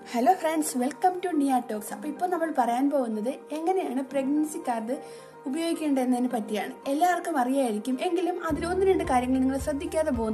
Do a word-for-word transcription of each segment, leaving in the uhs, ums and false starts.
Hello friends, welcome to Niya talks. അപ്പോൾ ഇപ്പോൾ നമ്മൾ പറയാൻ പോകുന്നത് എങ്ങനെയാണ് പ്രഗ്നൻസി കാർഡ് ഉപയോഗിക്കേണ്ടതെന്നതിനെ പറ്റിയാണ്. എല്ലാവർക്കും അറിയായിരിക്കും, എങ്കിലും അതിൽ ഒന്ന് രണ്ട് കാര്യങ്ങൾ നിങ്ങൾ ശ്രദ്ധിക്കാതെ പോകുന്നു.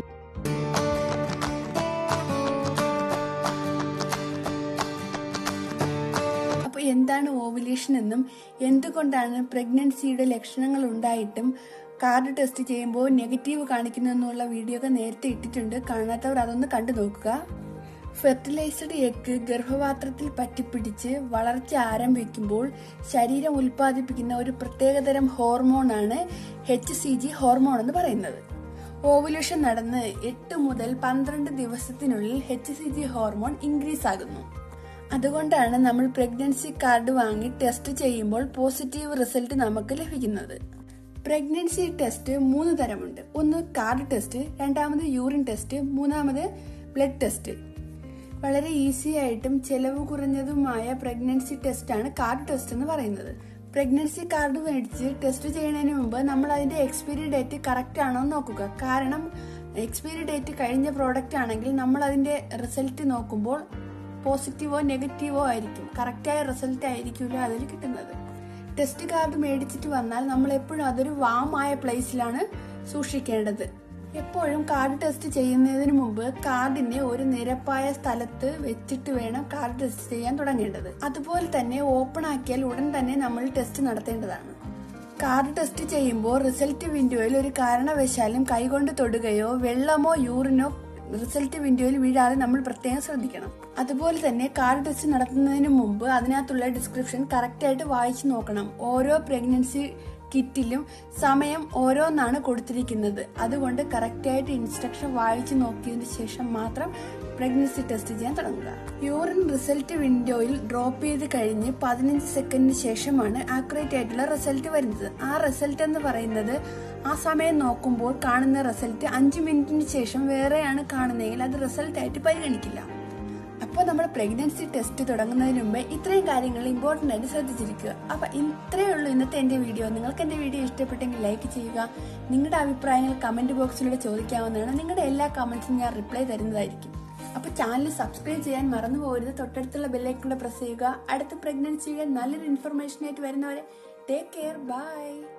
അപ്പോൾ എന്താണ് ഓവുലേഷൻ എന്നും എന്തുകൊണ്ടാണ് പ്രഗ്നൻസിയുടെ ലക്ഷണങ്ങൾ ഉണ്ടായിട്ടും കാർഡ് ടെസ്റ്റ് ചെയ്യുമ്പോൾ നെഗറ്റീവ് കാണിക്കുന്നതെന്നുള്ള വീഡിയോ ഒക്കെ നേരത്തെ ഇട്ടിട്ടുണ്ട്. കാണാത്തവർ അതൊന്ന് കണ്ടു നോക്കുക. ഫെർട്ടിലൈസ്ഡ് എഗ് ഗർഭപാത്രത്തിൽ പറ്റിപ്പിടിച്ച് വളർച്ച ആരംഭിക്കുമ്പോൾ ശരീരം ഉൽപ്പാദിപ്പിക്കുന്ന ഒരു പ്രത്യേകതരം ഹോർമോണാണ് എച്ച് സി ജി ഹോർമോൺ എന്ന് പറയുന്നത്. ഓവുലേഷൻ നടന്ന് എട്ട് മുതൽ പന്ത്രണ്ട് ദിവസത്തിനുള്ളിൽ H C G hormone increase ആകുന്നു. അതുകൊണ്ടാണ് നമ്മൾ പ്രഗ്നൻസി കാർഡ് വാങ്ങി ടെസ്റ്റ് ചെയ്യുമ്പോൾ പോസിറ്റീവ് റിസൾട്ട് നമുക്ക് ലഭിക്കുന്നത്. പ്രഗ്നൻസി ടെസ്റ്റ് മൂന്ന് തരമുണ്ട്. ഒന്ന് കാർഡ് ടെസ്റ്റ്, രണ്ടാമത് യൂറിൻ ടെസ്റ്റ്, മൂന്നാമത് ബ്ലഡ് ടെസ്റ്റ്. വളരെ ഈസി ആയിട്ടും ചെലവ് കുറഞ്ഞതുമായ പ്രഗ്നൻസി ടെസ്റ്റാണ് കാർഡ് ടെസ്റ്റ് എന്ന് പറയുന്നത്. പ്രഗ്നൻസി കാർഡ് മേടിച്ച് ടെസ്റ്റ് ചെയ്യുന്നതിന് മുമ്പ് നമ്മൾ അതിന്റെ എക്സ്പയറി ഡേറ്റ് കറക്റ്റ് ആണോ എന്ന് നോക്കുക. കാരണം എക്സ്പയറി ഡേറ്റ് കഴിഞ്ഞ പ്രോഡക്റ്റ് ആണെങ്കിൽ നമ്മൾ അതിന്റെ റിസൾട്ട് നോക്കുമ്പോൾ പോസിറ്റീവോ നെഗറ്റീവോ ആയിരിക്കും, കറക്റ്റായ റിസൾട്ട് ആയിരിക്കില്ല അതിൽ കിട്ടുന്നത്. ടെസ്റ്റ് കാർഡ് മേടിച്ചിട്ട് വന്നാൽ നമ്മൾ എപ്പോഴും അതൊരു വാമായ പ്ലേസിലാണ് സൂക്ഷിക്കേണ്ടത്. എപ്പോഴും കാർഡ് ടെസ്റ്റ് ചെയ്യുന്നതിന് മുമ്പ് കാർഡിനെ ഒരു നിരപ്പായ സ്ഥലത്ത് വെച്ചിട്ട് വേണം കാർഡ് ടെസ്റ്റ് ചെയ്യാൻ തുടങ്ങേണ്ടത്. അതുപോലെ തന്നെ ഓപ്പൺ ആക്കിയാൽ ഉടൻ തന്നെ നമ്മൾ ടെസ്റ്റ് നടത്തേണ്ടതാണ്. കാർഡ് ടെസ്റ്റ് ചെയ്യുമ്പോൾ റിസൾട്ട് വിൻഡോയിൽ ഒരു കാരണവശാലും കൈകൊണ്ട് തൊടുകയോ വെള്ളമോ യൂറിനോ റിസൾട്ട് വിൻഡോയിൽ വീഴാതെ നമ്മൾ പ്രത്യേകം ശ്രദ്ധിക്കണം. അതുപോലെ തന്നെ കാർഡ് ടെസ്റ്റ് നടത്തുന്നതിന് മുമ്പ് അതിനകത്തുള്ള ഡിസ്ക്രിപ്ഷൻ കറക്റ്റ് ആയിട്ട് വായിച്ചു നോക്കണം. ഓരോ പ്രഗ്നൻസി കിറ്റിലും സമയം ഓരോന്നാണ് കൊടുത്തിരിക്കുന്നത്. അതുകൊണ്ട് കറക്റ്റായിട്ട് ഇൻസ്ട്രക്ഷൻ വായിച്ചു നോക്കിയതിന് ശേഷം മാത്രം പ്രഗ്നൻസി ടെസ്റ്റ് ചെയ്യാൻ തുടങ്ങുക. യൂറിൻ റിസൾട്ട് വിൻഡോയിൽ ഡ്രോപ്പ് ചെയ്ത് കഴിഞ്ഞ് പതിനഞ്ച് സെക്കൻഡിന് ശേഷമാണ് ആക്യുറേറ്റ് ആയിട്ടുള്ള റിസൾട്ട് വരുന്നത്. ആ റിസൾട്ട് എന്ന് പറയുന്നത് ആ സമയം നോക്കുമ്പോൾ കാണുന്ന റിസൾട്ട് അഞ്ച് മിനിറ്റിന് ശേഷം വേറെയാണ് കാണുന്നതെങ്കിൽ അത് റിസൾട്ട് ആയിട്ട് പരിഗണിക്കില്ല. അപ്പോൾ നമ്മൾ പ്രഗ്നൻസി ടെസ്റ്റ് തുടങ്ങുന്നതിന് മുമ്പ് ഇത്രയും കാര്യങ്ങൾ ഇമ്പോർട്ടൻ്റ് ആയിട്ട് ശ്രദ്ധിച്ചിരിക്കുക. അപ്പം ഇത്രയേ ഉള്ളൂ ഇന്നത്തെ എൻ്റെ വീഡിയോ. നിങ്ങൾക്ക് എൻ്റെ വീഡിയോ ഇഷ്ടപ്പെട്ടെങ്കിൽ ലൈക്ക് ചെയ്യുക. നിങ്ങളുടെ അഭിപ്രായങ്ങൾ കമൻറ്റ് ബോക്സിലൂടെ ചോദിക്കാവുന്നതാണ്. നിങ്ങളുടെ എല്ലാ കമൻറ്റ്സും ഞാൻ റിപ്ലൈ തരുന്നതായിരിക്കും. അപ്പോൾ ചാനൽ സബ്സ്ക്രൈബ് ചെയ്യാൻ മറന്നു പോകരുത്. തൊട്ടടുത്തുള്ള ബെല്ലൈക്കൺ പ്രസ് ചെയ്യുക. അടുത്ത പ്രഗ്നൻസിയുടെ നല്ലൊരു ഇൻഫർമേഷനായിട്ട് വരുന്നവരെ ടേക്ക് കെയർ, ബൈ.